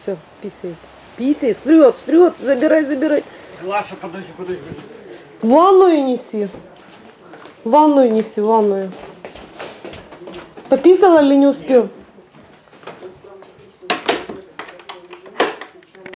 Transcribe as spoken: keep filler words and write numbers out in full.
Все, писает. Писает, стрет, стрет, забирай, забирай. Глаша, подожди, подожди. В ванную неси. В ванную неси, в ванную. Пописала или не успел?